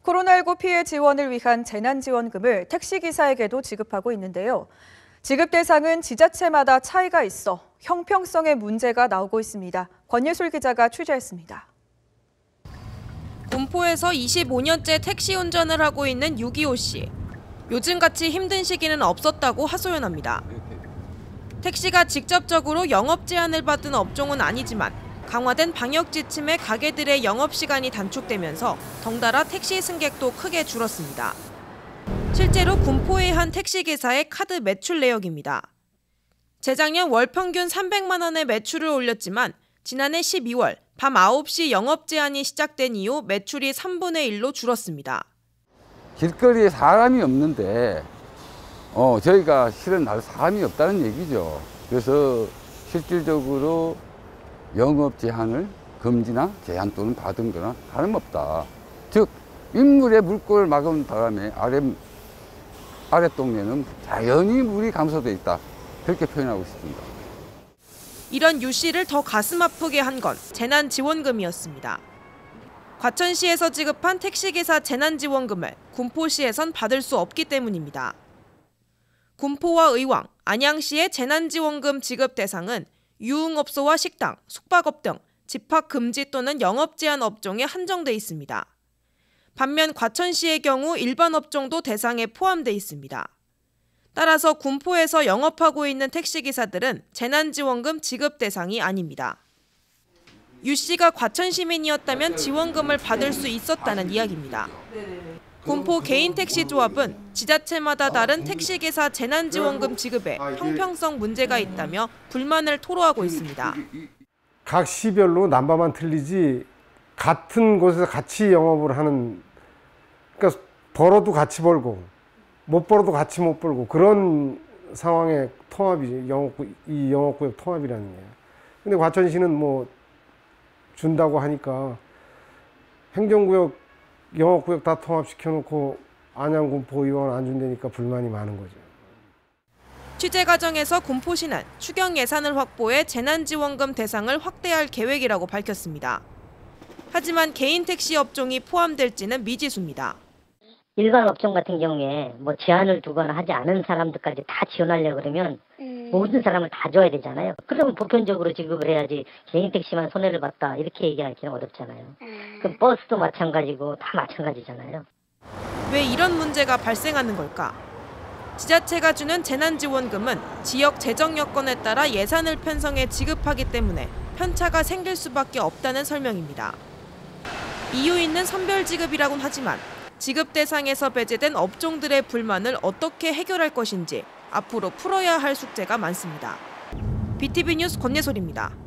코로나19 피해 지원을 위한 재난지원금을 택시기사에게도 지급하고 있는데요. 지급 대상은 지자체마다 차이가 있어 형평성의 문제가 나오고 있습니다. 권예술 기자가 취재했습니다. 군포에서 25년째 택시 운전을 하고 있는 625 씨. 요즘같이 힘든 시기는 없었다고 하소연합니다. 택시가 직접적으로 영업 제한을 받은 업종은 아니지만 강화된 방역 지침에 가게들의 영업시간이 단축되면서 덩달아 택시 승객도 크게 줄었습니다. 실제로 군포의 한 택시기사의 카드 매출 내역입니다. 재작년 월 평균 300만 원의 매출을 올렸지만 지난해 12월 밤 9시 영업 제한이 시작된 이후 매출이 3분의 1로 줄었습니다. 길거리에 사람이 없는데 저희가 실은 날 사람이 없다는 얘기죠. 그래서 실질적으로 영업 제한을 금지나 제한 또는 받은 거나 다름없다. 즉 윗물에 물꼬를 막은 바람에 아랫동네는 자연히 물이 감소돼 있다. 그렇게 표현하고 싶습니다. 이런 유 씨를 더 가슴 아프게 한 건 재난지원금이었습니다. 과천시에서 지급한 택시기사 재난지원금을 군포시에선 받을 수 없기 때문입니다. 군포와 의왕, 안양시의 재난지원금 지급 대상은 유흥업소와 식당, 숙박업 등 집합 금지 또는 영업 제한 업종에 한정돼 있습니다. 반면 과천시의 경우 일반 업종도 대상에 포함돼 있습니다. 따라서 군포에서 영업하고 있는 택시기사들은 재난지원금 지급 대상이 아닙니다. 유 씨가 과천 시민이었다면 지원금을 받을 수 있었다는 이야기입니다. 군포 개인택시조합은 지자체마다 다른 택시기사 재난지원금 지급에 형평성 문제가 있다며 불만을 토로하고 있습니다. 각 시별로 남바만 틀리지 같은 곳에서 같이 영업을 하는, 그러니까 벌어도 같이 벌고 못 벌어도 같이 못 벌고 그런 상황의 통합이지, 이 영업구역 통합이라는 게. 근데 과천시는 뭐 준다고 하니까 행정구역, 영업구역 다 통합시켜놓고 안양, 군포, 의왕은 안 준다니까 불만이 많은 거죠. 취재 과정에서 군포시는 추경 예산을 확보해 재난지원금 대상을 확대할 계획이라고 밝혔습니다. 하지만 개인 택시 업종이 포함될지는 미지수입니다. 일반 업종 같은 경우에 뭐 제한을 두거나 하지 않은 사람들까지 다 지원하려고 그러면 모든 사람을 다 줘야 되잖아요. 그러면 보편적으로 지급을 해야지 개인 택시만 손해를 봤다 이렇게 얘기하기는 어렵잖아요. 그럼 버스도 마찬가지고 다 마찬가지잖아요. 왜 이런 문제가 발생하는 걸까? 지자체가 주는 재난지원금은 지역 재정 여건에 따라 예산을 편성해 지급하기 때문에 편차가 생길 수밖에 없다는 설명입니다. 이유 있는 선별지급이라곤 하지만 지급 대상에서 배제된 업종들의 불만을 어떻게 해결할 것인지 앞으로 풀어야 할 숙제가 많습니다. BTV 뉴스 권예솔입니다.